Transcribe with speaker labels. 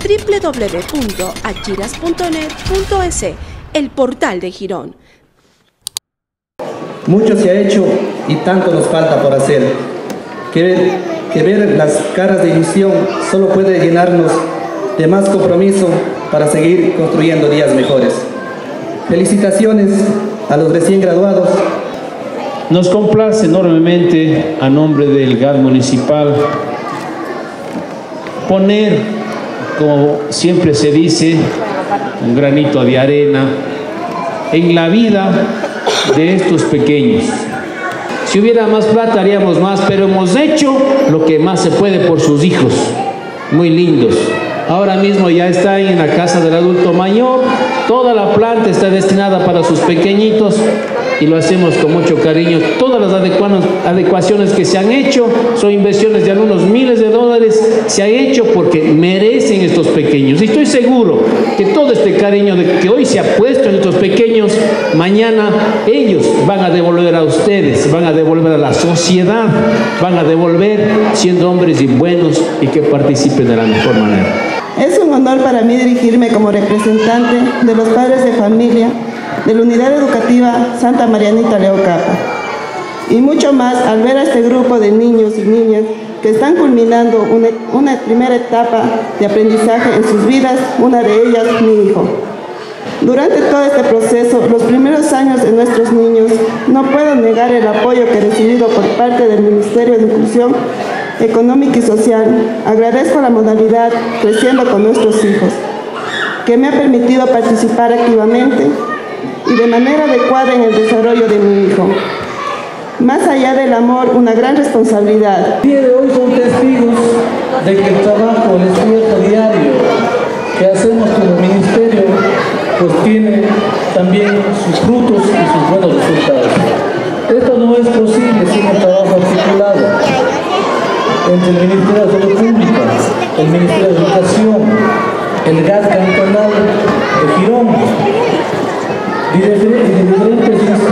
Speaker 1: www.achiras.net.es, el portal de Girón.
Speaker 2: Mucho se ha hecho y tanto nos falta por hacer. Que ver las caras de ilusión solo puede llenarnos de más compromiso para seguir construyendo días mejores. Felicitaciones a los recién graduados.
Speaker 3: Nos complace enormemente, a nombre del GAD municipal, poner, como siempre se dice, un granito de arena en la vida de estos pequeños. Si hubiera más plata haríamos más, pero hemos hecho lo que más se puede por sus hijos, muy lindos. Ahora mismo ya está en la casa del adulto mayor, toda la planta está destinada para sus pequeñitos y lo hacemos con mucho cariño. Todas las adecuaciones que se han hecho son inversiones de algunos miles de dólares, se ha hecho porque merecen estos pequeños. Y estoy seguro que todo este cariño que hoy se ha puesto en estos pequeños, mañana ellos van a devolver a ustedes, van a devolver a la sociedad, van a devolver siendo hombres y buenos y que participen de la mejor manera.
Speaker 4: Es un honor para mí dirigirme como representante de los padres de familia de la Unidad Educativa Santa Marianita Leocapa. Y mucho más al ver a este grupo de niños y niñas que están culminando una primera etapa de aprendizaje en sus vidas, una de ellas mi hijo. Durante todo este proceso, los primeros años de nuestros niños, no puedo negar el apoyo que he recibido por parte del Ministerio de Inclusión Económica y Social. Agradezco la modalidad Creciendo con Nuestros Hijos, que me ha permitido participar activamente y de manera adecuada en el desarrollo de mi hijo. Más allá del amor, una gran responsabilidad.
Speaker 5: El día de hoy son testigos de que el trabajo, el esfuerzo diario que hacemos como ministerio, pues tiene también sus frutos y sus buenos resultados. Esto no es posible sin un trabajo articulado entre el Ministerio de Salud Pública, el Ministerio de Educación, el GAD cantonal de Girón y de diferentes